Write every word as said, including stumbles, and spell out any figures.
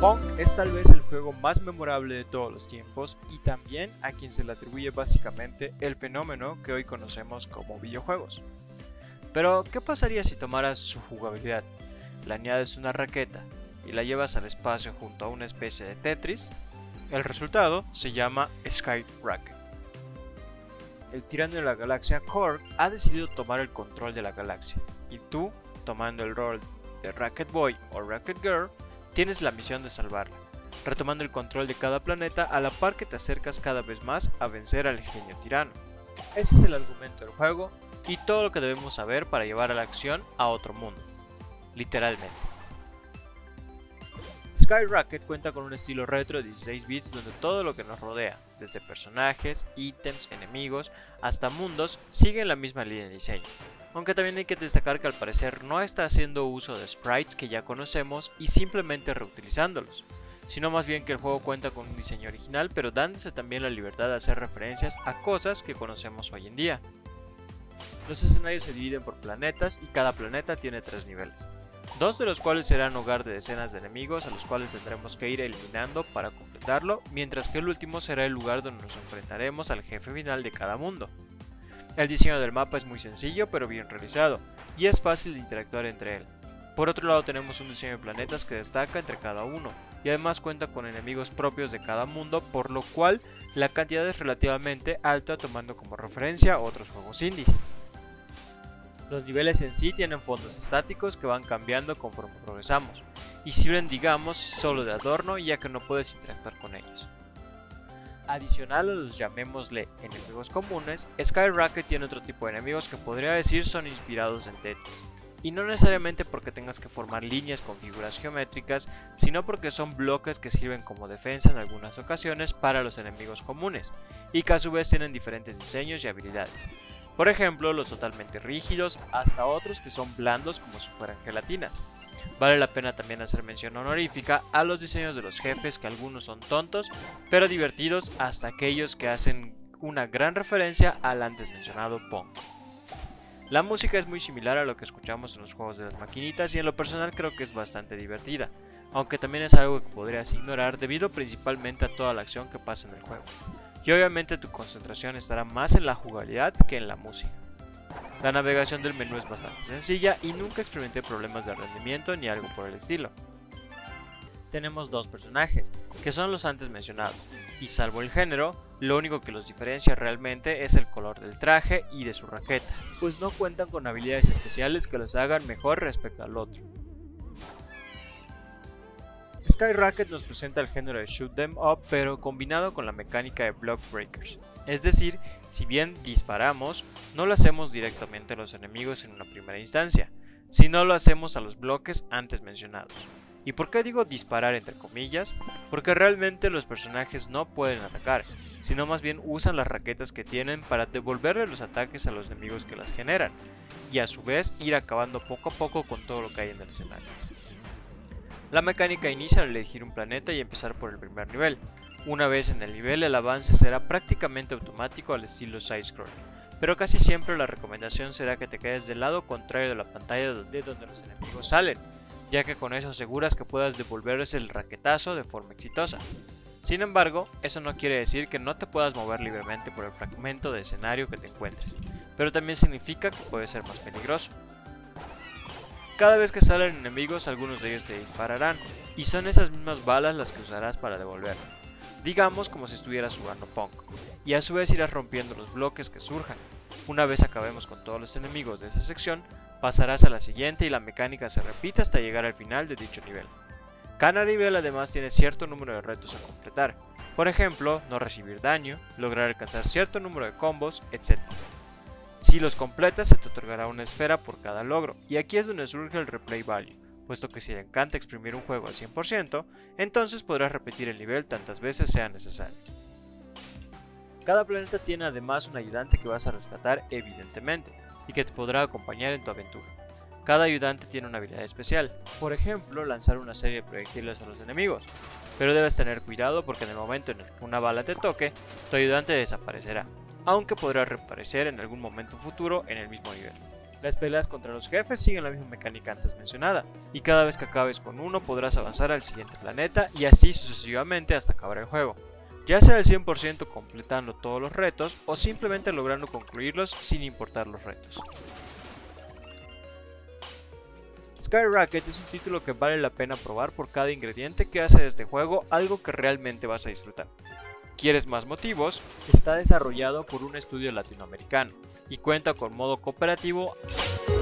Pong es tal vez el juego más memorable de todos los tiempos y también a quien se le atribuye básicamente el fenómeno que hoy conocemos como videojuegos. Pero, ¿qué pasaría si tomaras su jugabilidad, le añades una raqueta y la llevas al espacio junto a una especie de Tetris? El resultado se llama Sky Racket. El tirano de la galaxia Korg ha decidido tomar el control de la galaxia y tú, tomando el rol de Racket Boy o Racket Girl, tienes la misión de salvarla, retomando el control de cada planeta a la par que te acercas cada vez más a vencer al genio tirano. Ese es el argumento del juego y todo lo que debemos saber para llevar a la acción a otro mundo, literalmente. Sky Racket cuenta con un estilo retro de dieciséis bits donde todo lo que nos rodea, desde personajes, ítems, enemigos, hasta mundos, sigue la misma línea de diseño. Aunque también hay que destacar que al parecer no está haciendo uso de sprites que ya conocemos y simplemente reutilizándolos, sino más bien que el juego cuenta con un diseño original pero dándose también la libertad de hacer referencias a cosas que conocemos hoy en día. Los escenarios se dividen por planetas y cada planeta tiene tres niveles, dos de los cuales serán hogar de decenas de enemigos a los cuales tendremos que ir eliminando para completarlo, mientras que el último será el lugar donde nos enfrentaremos al jefe final de cada mundo. El diseño del mapa es muy sencillo pero bien realizado, y es fácil de interactuar entre él. Por otro lado tenemos un diseño de planetas que destaca entre cada uno, y además cuenta con enemigos propios de cada mundo, por lo cual la cantidad es relativamente alta tomando como referencia otros juegos indies. Los niveles en sí tienen fondos estáticos que van cambiando conforme progresamos, y sirven digamos solo de adorno ya que no puedes interactuar con ellos. Adicional a los llamémosle enemigos comunes, Sky Racket tiene otro tipo de enemigos que podría decir son inspirados en Tetris, y no necesariamente porque tengas que formar líneas con figuras geométricas, sino porque son bloques que sirven como defensa en algunas ocasiones para los enemigos comunes, y que a su vez tienen diferentes diseños y habilidades. Por ejemplo, los totalmente rígidos, hasta otros que son blandos como si fueran gelatinas. Vale la pena también hacer mención honorífica a los diseños de los jefes, que algunos son tontos pero divertidos, hasta aquellos que hacen una gran referencia al antes mencionado Pong. La música es muy similar a lo que escuchamos en los juegos de las maquinitas y en lo personal creo que es bastante divertida, aunque también es algo que podrías ignorar debido principalmente a toda la acción que pasa en el juego. Y obviamente tu concentración estará más en la jugabilidad que en la música. La navegación del menú es bastante sencilla y nunca experimenté problemas de rendimiento ni algo por el estilo. Tenemos dos personajes, que son los antes mencionados, y salvo el género, lo único que los diferencia realmente es el color del traje y de su raqueta, pues no cuentan con habilidades especiales que los hagan mejor respecto al otro. Sky Racket nos presenta el género de Shoot 'em Up pero combinado con la mecánica de Block Breakers, es decir, si bien disparamos, no lo hacemos directamente a los enemigos en una primera instancia, sino lo hacemos a los bloques antes mencionados. ¿Y por qué digo disparar entre comillas? Porque realmente los personajes no pueden atacar, sino más bien usan las raquetas que tienen para devolverle los ataques a los enemigos que las generan, y a su vez ir acabando poco a poco con todo lo que hay en el escenario. La mecánica inicia al elegir un planeta y empezar por el primer nivel. Una vez en el nivel, el avance será prácticamente automático al estilo side-scroll, pero casi siempre la recomendación será que te quedes del lado contrario de la pantalla de donde los enemigos salen, ya que con eso aseguras que puedas devolverles el raquetazo de forma exitosa. Sin embargo, eso no quiere decir que no te puedas mover libremente por el fragmento de escenario que te encuentres, pero también significa que puede ser más peligroso. Cada vez que salen enemigos, algunos de ellos te dispararán, y son esas mismas balas las que usarás para devolverlo, digamos como si estuvieras jugando Pong, y a su vez irás rompiendo los bloques que surjan. Una vez acabemos con todos los enemigos de esa sección, pasarás a la siguiente y la mecánica se repite hasta llegar al final de dicho nivel. Cada nivel además tiene cierto número de retos a completar, por ejemplo, no recibir daño, lograr alcanzar cierto número de combos, etcétera. Si los completas se te otorgará una esfera por cada logro, y aquí es donde surge el replay value, puesto que si le encanta exprimir un juego al cien por ciento, entonces podrás repetir el nivel tantas veces sea necesario. Cada planeta tiene además un ayudante que vas a rescatar evidentemente, y que te podrá acompañar en tu aventura. Cada ayudante tiene una habilidad especial, por ejemplo lanzar una serie de proyectiles a los enemigos, pero debes tener cuidado porque en el momento en el que una bala te toque, tu ayudante desaparecerá, aunque podrá reaparecer en algún momento futuro en el mismo nivel. Las peleas contra los jefes siguen la misma mecánica antes mencionada, y cada vez que acabes con uno podrás avanzar al siguiente planeta y así sucesivamente hasta acabar el juego, ya sea al cien por ciento completando todos los retos o simplemente logrando concluirlos sin importar los retos. Skyrocket es un título que vale la pena probar por cada ingrediente que hace de este juego algo que realmente vas a disfrutar. ¿Quieres más motivos? Está desarrollado por un estudio latinoamericano y cuenta con modo cooperativo